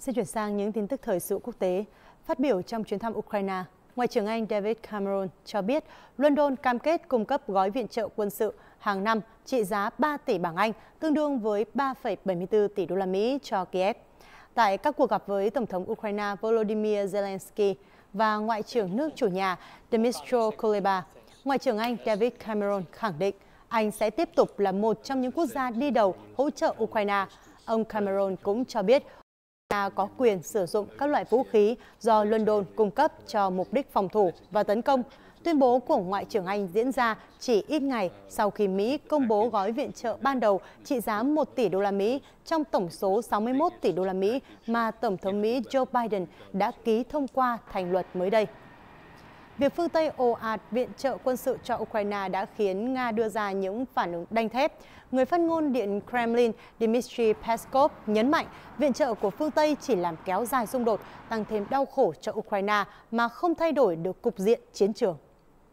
Xin chuyển sang những tin tức thời sự quốc tế. Phát biểu trong chuyến thăm Ukraine, Ngoại trưởng Anh David Cameron cho biết London cam kết cung cấp gói viện trợ quân sự hàng năm trị giá 3 tỷ bảng Anh, tương đương với 3,74 tỷ đô la Mỹ cho Kiev. Tại các cuộc gặp với Tổng thống Ukraine Volodymyr Zelensky và Ngoại trưởng nước chủ nhà Dmytro Kuleba, Ngoại trưởng Anh David Cameron khẳng định Anh sẽ tiếp tục là một trong những quốc gia đi đầu hỗ trợ Ukraine. Ông Cameron cũng cho biết Ukraine có quyền sử dụng các loại vũ khí do London cung cấp cho mục đích phòng thủ và tấn công. Tuyên bố của Ngoại trưởng Anh diễn ra chỉ ít ngày sau khi Mỹ công bố gói viện trợ ban đầu trị giá 1 tỷ đô la Mỹ trong tổng số 61 tỷ đô la Mỹ mà Tổng thống Mỹ Joe Biden đã ký thông qua thành luật mới đây. Việc phương Tây ồ ạt viện trợ quân sự cho Ukraine đã khiến Nga đưa ra những phản ứng đanh thép. Người phát ngôn Điện Kremlin Dmitry Peskov nhấn mạnh viện trợ của phương Tây chỉ làm kéo dài xung đột, tăng thêm đau khổ cho Ukraine mà không thay đổi được cục diện chiến trường.